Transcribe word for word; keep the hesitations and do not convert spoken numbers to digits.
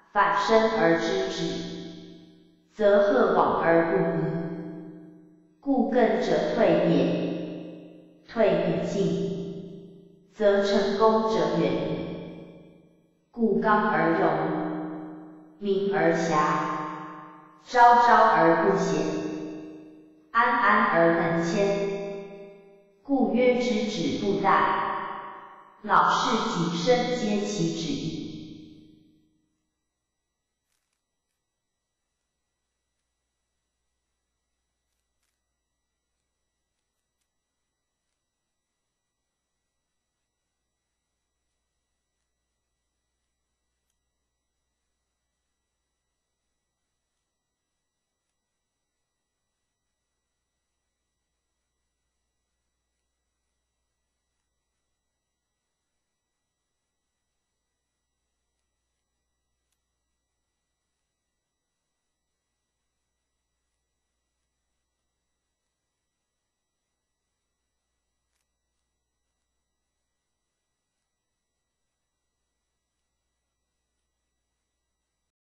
反身而知之，则贺往而不疑。故艮者退也，退以进，则成功者远矣。故刚而勇，明而侠，昭昭而不显，安安而能谦。故曰知止不殆，老士谨慎皆其旨意。